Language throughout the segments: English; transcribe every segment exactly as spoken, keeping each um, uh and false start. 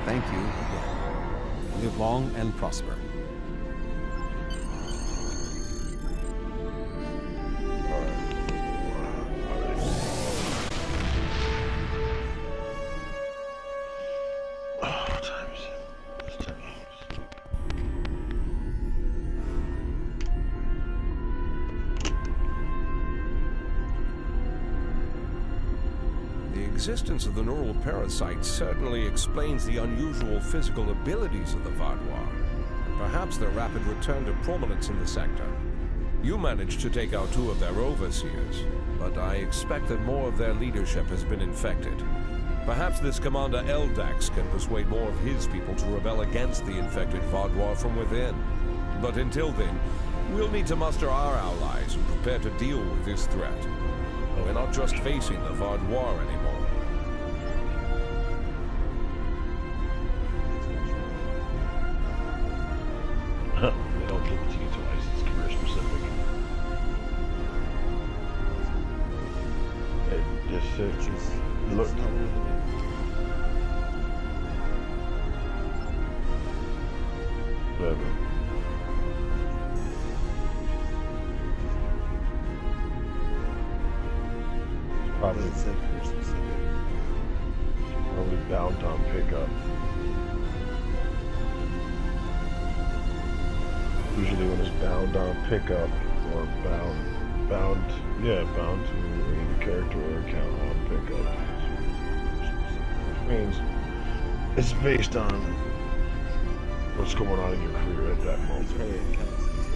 thank you again. Live long and prosper. The existence of the neural parasite certainly explains the unusual physical abilities of the Vaadwaur. Perhaps their rapid return to prominence in the sector. You managed to take out two of their overseers, but I expect that more of their leadership has been infected. Perhaps this Commander Eldax can persuade more of his people to rebel against the infected Vaadwaur from within. But until then, we'll need to muster our allies and prepare to deal with this threat. We're not just facing the Vaadwaur anymore. They don't give it to you twice, it's career specific. It just says, just look. Whatever. It's probably, probably bound on pickup. Usually when it's bound on pickup or bound, bound, yeah, bound to a character or account on pickup, which means it's based on what's going on in your career at that moment. It's really accounts.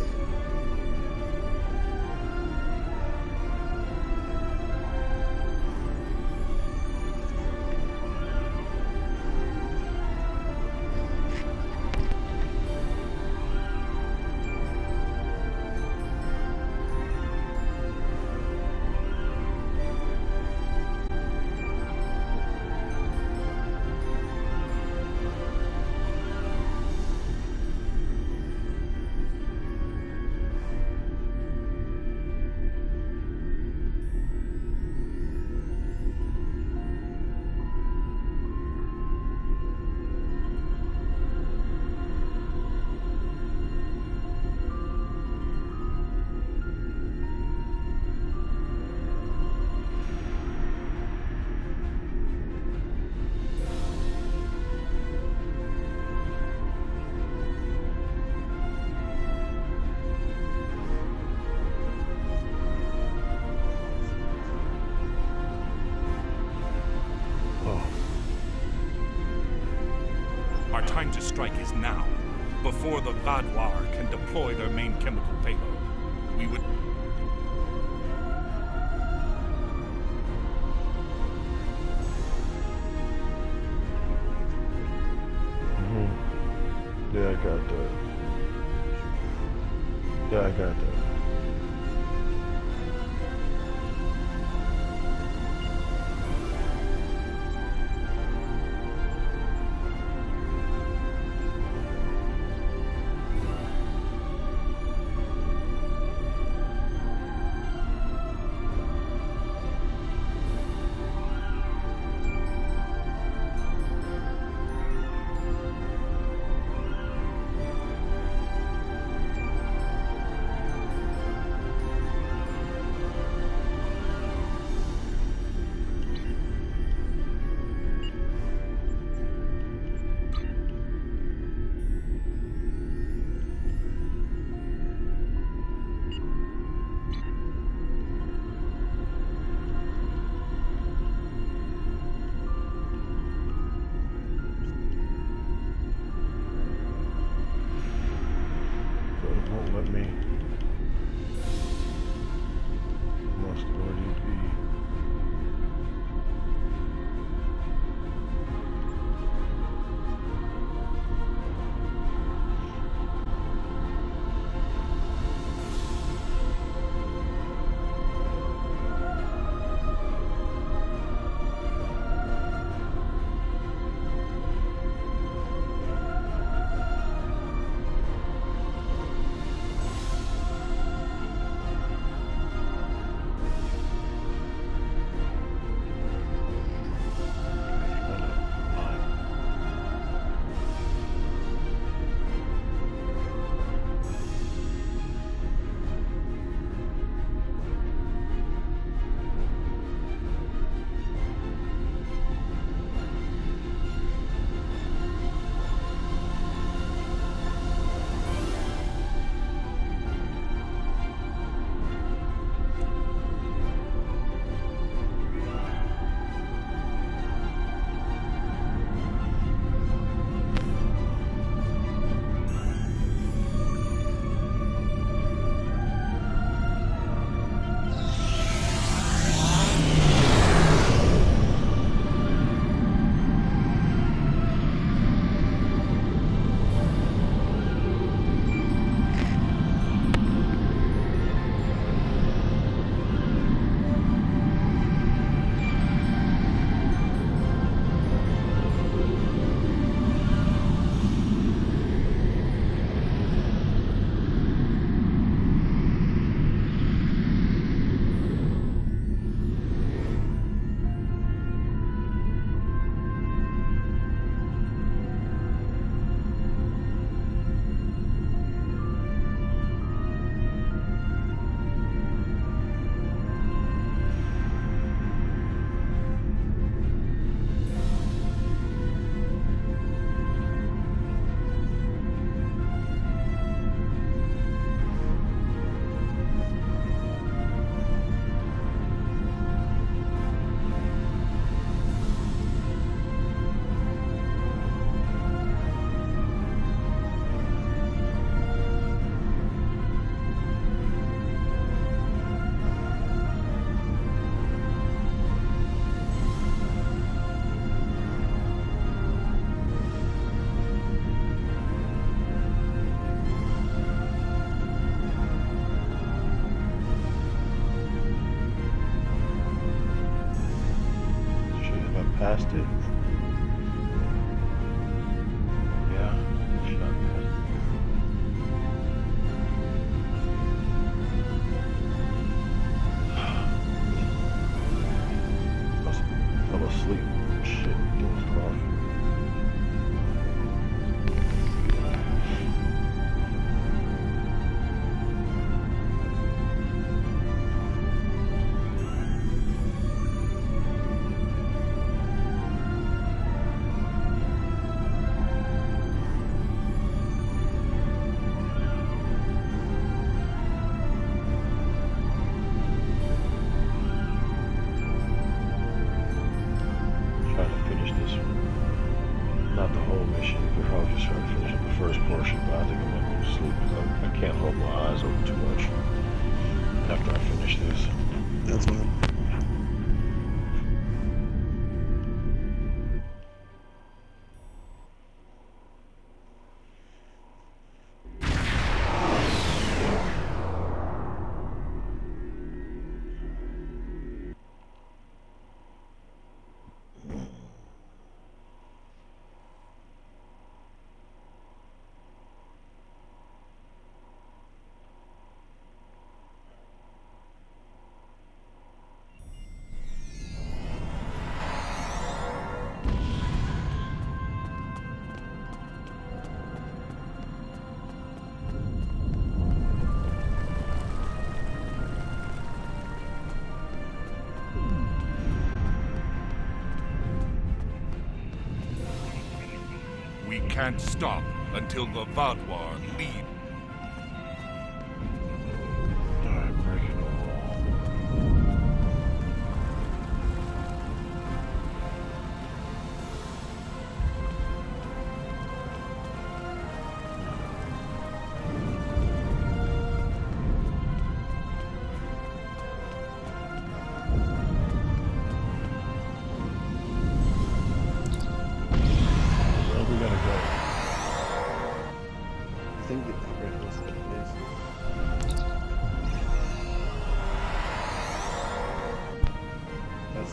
Our time to strike is now, before the Vaadwaur can deploy their main chemical payload. We would... Mm-hmm. Yeah, I got that. Yeah, I got that. past it. Yeah, shot past it. Must fell asleep. Shit, dozed off. Not the whole mission. You could probably just start finishing the first portion, but I think I'm gonna go to sleep because I, I can't hold my eyes open too much after I finish this. That's fine. We can't stop until the Vaadwaur lead. Alright, breaking the wall. Where we gotta go? I think it's the great list of this. That's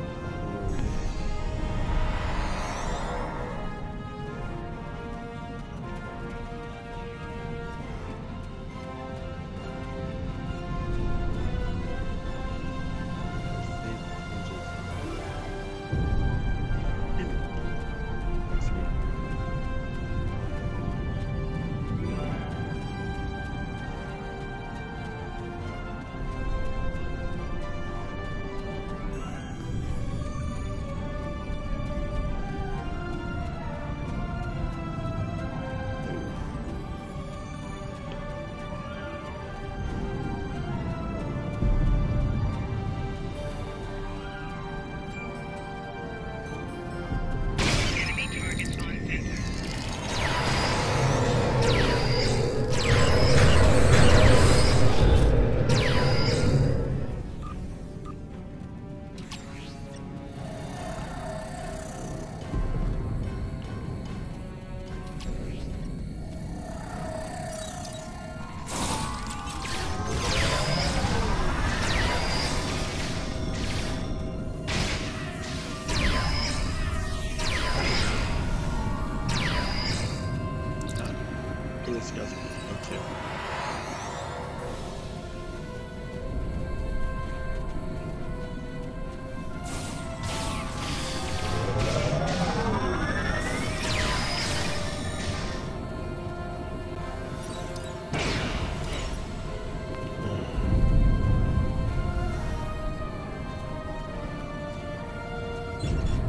this guy's okay. Yeah.